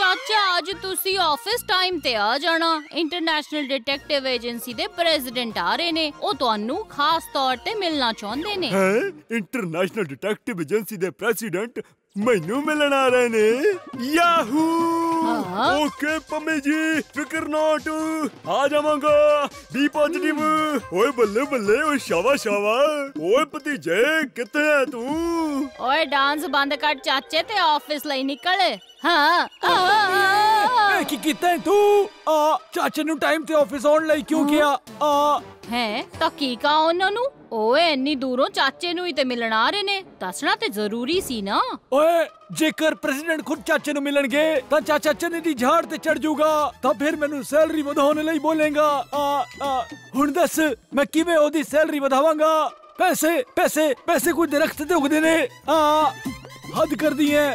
ਚਾਚਾ ਅੱਜ ਤੁਸੀਂ ਆਫਿਸ ਟਾਈਮ ਤੇ ਆ ਜਾਣਾ। ਇੰਟਰਨੈਸ਼ਨਲ ਡਿਟੈਕਟਿਵ ਏਜੰਸੀ ਦੇ ਪ੍ਰੈਜ਼ੀਡੈਂਟ ਆ ਰਹੇ ਨੇ, ਉਹ ਤੁਹਾਨੂੰ ਖਾਸ ਤੌਰ ਤੇ ਮਿਲਣਾ ਚਾਹੁੰਦੇ ਨੇ। ਇੰਟਰਨੈਸ਼ਨਲ ਡਿਟੈਕਟਿਵ ਏਜੰਸੀ ਦੇ ਪ੍ਰੈਜ਼ੀਡੈਂਟ ਮੈਨੂੰ ਮਿਲਣ ਆ ਰਹੇ ਨੇ। ਯਾਹੂ ਓਕੇ ਪੰਮੀ ਜੀ, ਫਿਕਰ ਨੋਟ, ਆ ਜਾਵਾਂਗਾ, ਬੀ ਪੋਜ਼ਿਟਿਵ। ਓਏ ਬੱਲੇ ਬੱਲੇ, ਓਏ ਸ਼ਾਵਾ ਸ਼ਾਵਾ। ਓਏ ਭਤੀਜੇ ਕਿੱਥੇ ਹੈ ਤੂੰ? ਓਏ ਡਾਂਸ ਬੰਦ ਕਰ ਚਾਚੇ ਤੇ ਆਫਿਸ ਲਈ ਨਿਕਲ। ਹਾਂ ਕੀ ਕੀਤਾ ਤੂੰ? ਚਾਚੇ ਨੂੰ ਟਾਈਮ ਤੇ ਆਫਿਸ ਆਉਣ ਲਈ ਕਿਉਂ ਕਿਹਾ? ਹੈ ਤਾਂ ਕੀ ਕਹਾ ਉਹਨਾਂ ਨੂੰ? ਓਏ ਇੰਨੀ ਦੂਰੋਂ ਚਾਚੇ ਨੂੰ ਹੀ ਤੇ ਮਿਲਣ ਆ ਰਹੇ ਨੇ, ਦੱਸਣਾ ਤੇ ਜ਼ਰੂਰੀ ਸੀ ਨਾ। ਓਏ ਜੇਕਰ ਪ੍ਰੈਜ਼ੀਡੈਂਟ ਖੁਦ ਚਾਚੇ ਨੂੰ ਮਿਲਣਗੇ ਤਾਂ ਚਾਚਾ ਚੰਨੇ ਦੀ ਝਾੜ ਤੇ ਚੜ ਜਾਊਗਾ, ਤਾਂ ਫਿਰ ਮੈਨੂੰ ਸੈਲਰੀ ਵਧਾਉਣ ਲਈ ਬੋਲੇਗਾ। ਹੁਣ ਦੱਸ ਮੈਂ ਕਿਵੇਂ ਉਹਦੀ ਸੈਲਰੀ ਵਧਾਵਾਂਗਾ? ਪੈਸੇ ਪੈਸੇ ਪੈਸੇ ਕੋਈ ਦਰਖਤ ਤੇ ਉਗਦੇ ਨੇ। ਹੱਦ ਕਰਦੀ ਐ।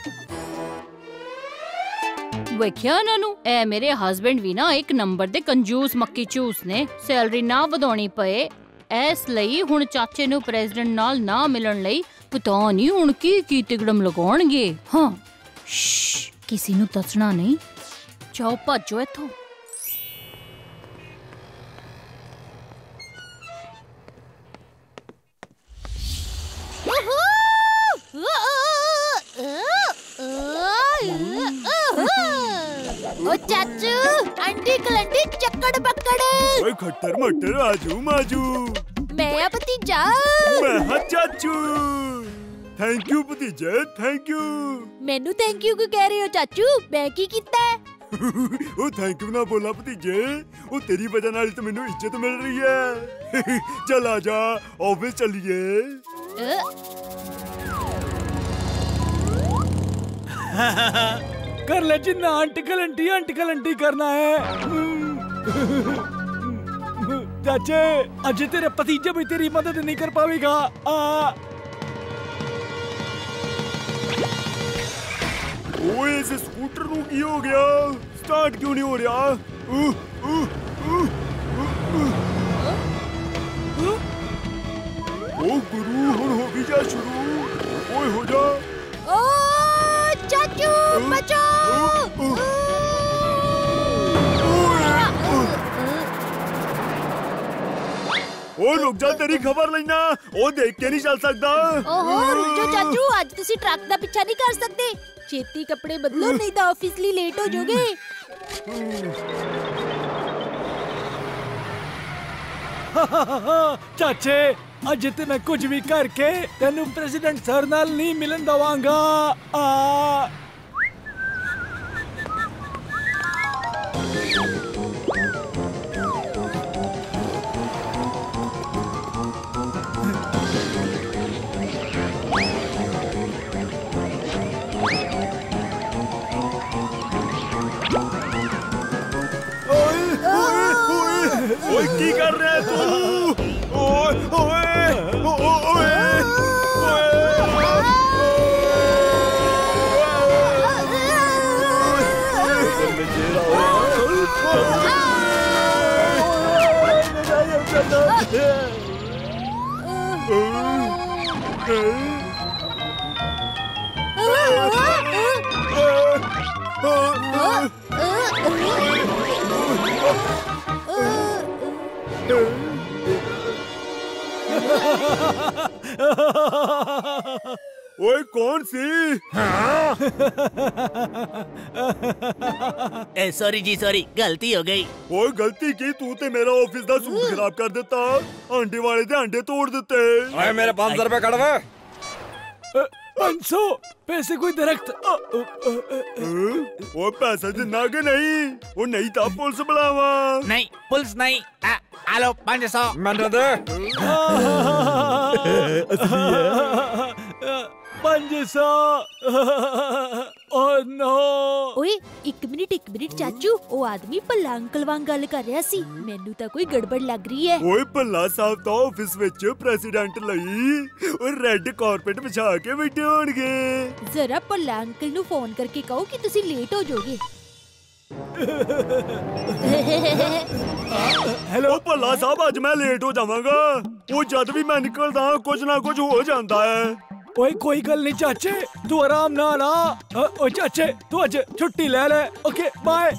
ਵੇਖਿਆ ਇਹਨਾਂ ਨੂੰ, ਇਹ ਮੇਰੇ ਹਸਬੈਂਡ ਵੀ ਨਾ ਇੱਕ ਨੰਬਰ ਦੇ ਕੰਜੂਸ ਮੱਕੀ ਚੂਸ ਨੇ। ਸੈਲਰੀ ਨਾ ਵਧਾਉਣੀ ਪਏ ਇਸ ਲਈ ਹੁਣ ਚਾਚੇ ਨੂੰ ਪ੍ਰੈਜ਼ੀਡੈਂਟ ਨਾਲ ਨਾ ਮਿਲਣ ਲਈ ਪਤਾ ਨਹੀਂ ਹੁਣ ਕੀ ਤਿਗੜਮ ਲਗਾਉਣਗੇ। ਹਾਂ ਕਿਸੇ ਨੂੰ ਦੱਸਣਾ ਨਹੀਂ, ਜਾਓ ਭੱਜੋ ਇੱਥੋਂ। ओ चाचू, आंटी कलंटी चक्कड़ पक्कड़। ओए खट्टर मट्टर आजू माजू। मैं भतीजा। मैं चाचू। थैंक यू भतीजे, थैंक यू। मैनू थैंक यू क्यों कह रहे हो चाचू? मैं की कीता है? ओ थैंक यू ना बोला भतीजे, ओ तेरी वजह नाल तो मैनू इज्जत मिल रही है। चल आजा ऑफिस चलिए। कर ले जिन्ना आंटी कलंटी करना है। चाचे अजय तेरे भतीजे भी तेरी मदद नहीं कर पाएगा। ओए इस स्कूटर नू की हो गया? स्टार्ट क्यों नहीं हो रहा? ओ गुरु हुण हो भी जा शुरू। ओए हो जा। ओ चाचू बचाओ। ओ रुक जा, तेरी खबर लेना। ओ देख के नहीं चल सकता। ओहो रुक जाओ चाचू, आज तुसी ट्रक दा पीछा नहीं कर सकते। छेती कपड़े बदलो नहीं तो ऑफिस लिए लेट हो जाओगे। चाचे अज ते मैं कुछ भी करके तेनू प्रेसिडेंट सर नाल नहीं मिलन दवांगा। ओए की कर रहा है तू? ओए ओए ओए ओए कौन सी? सॉरी जी सॉरी, गलती हो गई। ओए गलती की तू ते मेरा ऑफिस दा सूट खराब कर दिता। अंडे वाले दे अंडे तोड़ दिते। ओए मेरे 500 रुपए कड़वा। 500 पैसे कोई दरख्त। ओ पैसा देना के नहीं? वो नहीं था पुलिस बुलावा। नहीं पुलिस नहीं। आलो 500 मैंने दे। 500। Oh no. ओए एक मिनट चाचू, ओ आदमी भला अंकल वांग गल कर रहा सी। मैनू तां कोई गड़बड़ लग रही है। ओए भला साहब तो ऑफिस विच प्रेसिडेंट लई और रेड कारपेट बिछा के बैठे होणगे। जरा भला अंकल नू फोन करके कहो कि तुसी लेट हो जाओगे। हेलो भला साहब, आज मैं लेट हो जावांगा। वो जद भी मैं निकलदा कुछ ना कुछ हो जाता है। ओए कोई गल नहीं चाचे, तू आराम नाल आ। ओ चाचे तू अज छुट्टी ले ले। Okay bye.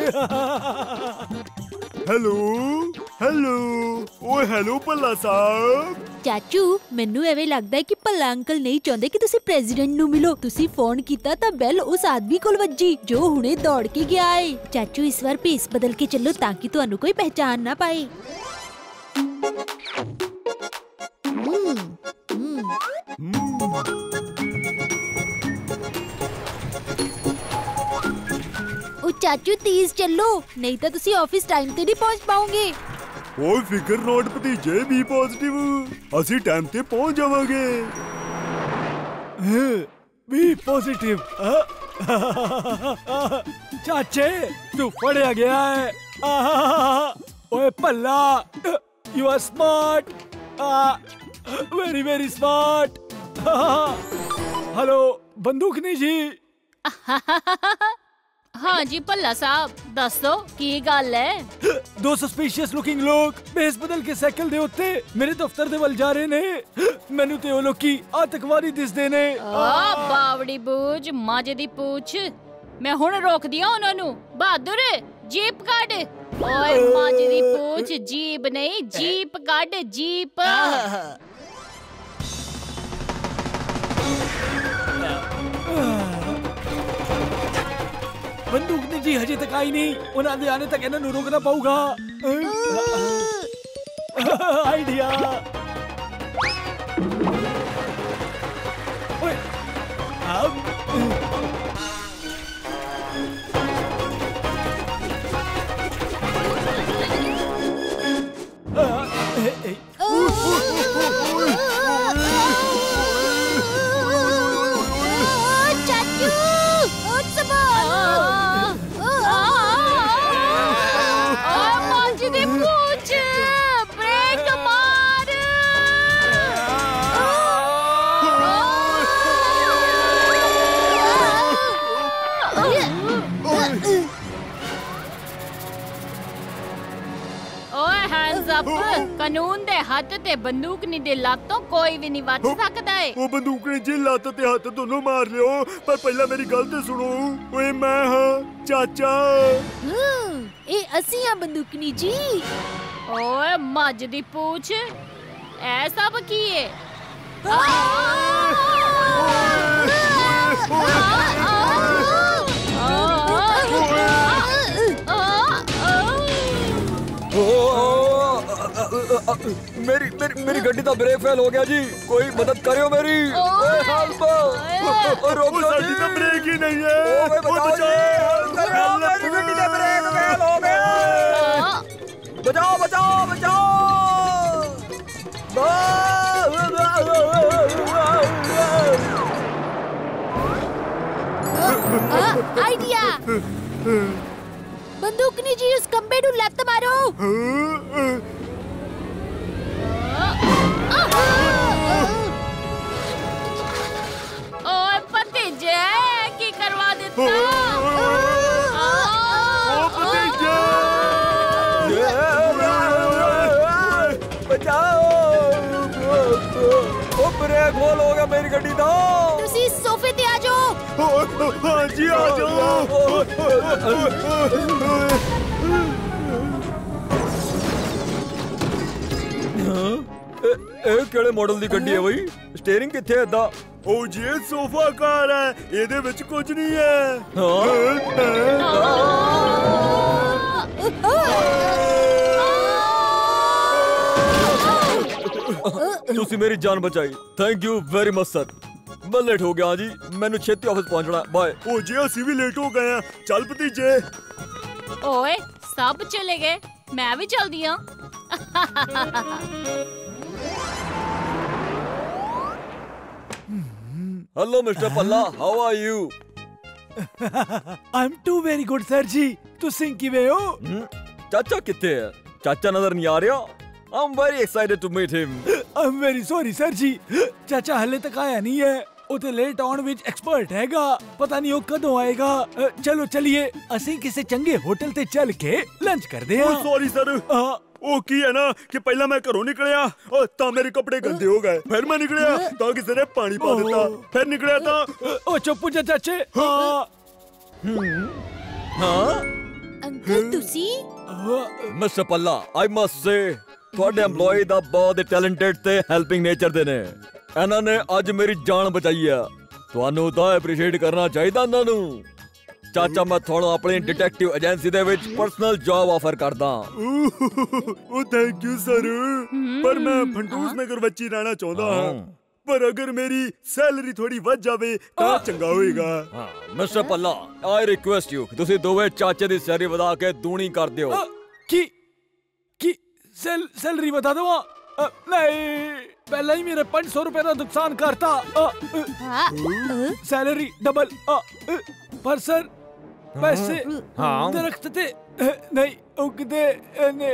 हेलो हेलो ओए हेलो भल्ला साहब। ਚਾਚੂ ਮੈਨੂੰ ਐਵੇਂ ਲੱਗਦਾ ਹੈ ਕਿ ਭੱਲਾ ਅੰਕਲ ਨਹੀਂ ਚਾਹੁੰਦੇ ਕਿ ਤੁਸੀਂ ਪ੍ਰੈਜ਼ੀਡੈਂਟ ਨੂੰ ਮਿਲੋ। ਤੁਸੀਂ ਫੋਨ ਕੀਤਾ ਤਾਂ ਬੈਲ ਉਸ ਆਦਮੀ ਕੋਲ ਵੱਜੀ ਜੋ ਹੁਣੇ ਦੌੜ ਕੇ ਗਿਆ ਏ। ਚਾਚੂ ਇਸ ਵਾਰ ਭੇਸ ਬਦਲ ਕੇ ਚੱਲੋ ਤਾਂ ਕਿ ਤੁਹਾਨੂੰ ਕੋਈ ਪਹਿਚਾਨ ਨਾ ਪਾਏ। ਉਹ ਚਾਚੂ ਤੇਜ਼ ਚੱਲੋ ਨਹੀਂ ਤਾਂ ਤੁਸੀਂ ਆਫਿਸ ਟਾਈਮ ਤੇ ਨਹੀਂ ਪਹੁੰਚ ਪਾਓਗੇ। ਓਏ ਫਿਕਰ ਨੋਟ ਭਤੀਜੇ, ਬੀ ਪੋਜ਼ਿਟਿਵ, ਅਸੀਂ ਟਾਈਮ ਤੇ ਪਹੁੰਚ ਜਾਵਾਂਗੇ। B positive. चाचे तू फड़या गया है। ओए Bhalla, you are smart, very very smart. Hello बंदूकनी जी। हाँ जी भल्ला साहब, दसो की गल है? दो सस्पिशियस लुकिंग लोग भेस बदल के साइकिल दे उत्ते मेरे दफ्तर दे वल जा रहे ने। मैनू ते ओ लोकी आतंकवादी दिसदे ने। बावड़ी बूझ माजे दी पूछ, मैं हुण रोक दिया उन्हां नू। बहादुर जीप काट। ओए माजे दी पूछ, जीप नहीं जीप काट, जीप। बंदूकनी जी हजे तक आई नहीं, उन्हां दे आने तक इन्हां नू रोकना पऊगा। आइडिया। ओए अब कानून दे हथ ते बंदूकनी दे लातों कोई भी नहीं बच सकदा है। ओ बंदूकनी जी लत ते हथ दोनों मार लियो, पर पहला मेरी गल ते सुनो। ओए मैं हां चाचा। ए असी हां बंदूकनी जी। ओए मज दी पूछ, ऐ सब की है? मेरी मेरी मेरी गड्डी का ब्रेक फेल हो गया जी, कोई मदद करियो मेरी। हेल्प, रोको जी, तो ब्रेक ही नहीं है। बचाओ, मेरी गड्डी का ब्रेक फेल हो गया। बचाओ बचाओ बचाओ। आइडिया। बंदूकनी जी उस खंबे नू लत मारो। ओए भतीजे की करवा देता? बचाओ, ओ ब्रेक होल हो गया मेरी गड्डी दा। तुसी सोफे ते आ जाओ। हाँ जी आ जाओ। ਕਿਹੜੇ ਮਾਡਲ ਦੀ ਗੱਡੀ ਹੈ ਬਈ? ਸਟੀਅਰਿੰਗ ਕਿੱਥੇ ਹੈ ਇਦਾਂ? ਉਹ ਜੀ ਇਹ ਸੋਫਾ ਕਾਰ ਹੈ, ਇਹਦੇ ਵਿੱਚ ਕੁਝ ਨਹੀਂ ਹੈ। ਤੁਸੀਂ ਮੇਰੀ ਜਾਨ ਬਚਾਈ, thank you very much sir. ਮੈਂ ਲੇਟ ਹੋ ਗਿਆ ਜੀ, ਮੈਨੂੰ ਛੇਤੀ ਆਫਿਸ ਪਹੁੰਚਣਾ। ਬਾਏ। ਉਹ ਜੀ ਅਸੀਂ ਵੀ ਲੇਟ ਹੋ ਗਏ ਆ, ਚੱਲ ਭਤੀਜੇ। ओए सब चले गए, मैं भी चल दिया। Hello mister Palla, how are you? I am too very good sir जी। तुसी किवें हो? चाचा किथे है? चाचा नजर नहीं आ रहा। I am very excited to meet him. I am very sorry sir जी, चाचा हले तक आया नहीं है। उते लेट आउण विच एक्सपर्ट हैगा, पता नहीं वो कदों आएगा। चलो चलिए, ਅਸੀਂ ਕਿਸੇ ਚੰਗੇ ਹੋਟਲ ਤੇ ਚੱਲ ਕੇ ਲੰਚ ਕਰਦੇ ਹਾਂ। ਸੌਰੀ ਸਰ, ਉਹ ਕੀ ਹੈ ਨਾ ਕਿ ਪਹਿਲਾਂ ਮੈਂ ਘਰੋਂ ਨਿਕਲਿਆ ਉਹ ਤਾਂ ਮੇਰੇ ਕੱਪੜੇ ਗੰਦੇ ਹੋ ਗਏ, ਫਿਰ ਮੈਂ ਨਿਕਲਿਆ ਤਾਂ ਕਿਸੇ ਨੇ ਪਾਣੀ ਪਾ ਦਿੱਤਾ, ਫਿਰ ਨਿਕਲਿਆ ਤਾਂ ਉਹ ਚੁੱਪ ਜਾ ਚਾਚੇ। ਅੰਕਲ ਤੁਸੀਂ ਮਿਸਟਰ ਪੱਲਾ, ਆਈ ਮਸਟ ਸੇ ਤੁਹਾਡੇ EMPLOYEE ਦਾ ਬਹੁਤ ਟੈਲੈਂਟਡ ਤੇ ਹੈਲਪਿੰਗ ਨੇਚਰ ਦੇ ਨੇ। ਇਹਨਾਂ ਨੇ ਅੱਜ ਮੇਰੀ ਜਾਨ ਬਚਾਈ ਆ, ਤੁਹਾਨੂੰ ਤਾਂ ਐਪਰੀਸ਼ੀਏਟ ਕਰਨਾ ਚਾਹੀਦਾ ਇਹਨਾਂ ਨੂੰ। ਚਾਚਾ ਮੈਂ ਤੁਹਾਨੂੰ ਆਪਣੀ ਡਿਟੈਕਟਿਵ ਏਜੰਸੀ ਦੇ ਵਿੱਚ ਪਰਸਨਲ ਜੌਬ ਆਫਰ ਕਰਦਾ। ਉਹ ਥੈਂਕ ਯੂ ਸਰ, ਪਰ ਮੈਂ ਫੰਟੂਸ ਨਗਰ ਵਿੱਚ ਹੀ ਰਹਿਣਾ ਚਾਹੁੰਦਾ ਹਾਂ, ਪਰ ਅਗਰ ਮੇਰੀ ਸੈਲਰੀ ਥੋੜੀ ਵੱਧ ਜਾਵੇ ਤਾਂ ਚੰਗਾ ਹੋਏਗਾ। ਮਿਸਟਰ ਪੱਲਾ, ਆਈ ਰਿਕੁਐਸਟ ਯੂ ਤੁਸੀਂ ਦੋਵੇਂ ਚਾਚੇ ਦੀ ਸੈਲਰੀ ਵਧਾ ਕੇ ਦੂਣੀ ਕਰ ਦਿਓ। ਕੀ ਸੈਲਰੀ ਵਧਾ ਦਵਾ? ਨਹੀਂ, ਪਹਿਲਾਂ ਹੀ ਮੇਰੇ 500 ਰੁਪਏ ਦਾ ਨੁਕਸਾਨ ਕਰਤਾ। Salary double. ਪਰ ਸਰ ਪੈਸੇ ਦਰਖਤ ਤੇ ਨਹੀਂ ਉਗਦੇ ਨੇ।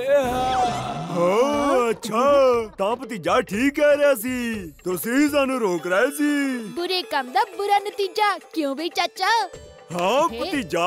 ਅੱਛਾ, ਤਾਂ ਭਤੀਜਾ ਠੀਕ ਕਹਿ ਰਿਹਾ ਸੀ, ਤੁਸੀਂ ਸਾਨੂੰ ਰੋਕ ਰਹੇ ਸੀ। ਬੁਰੇ ਕੰਮ ਦਾ ਬੁਰਾ ਨਤੀਜਾ, ਕਿਉਂ ਬਈ ਚਾਚਾ? ਹਾਂ ਭਤੀਜਾ।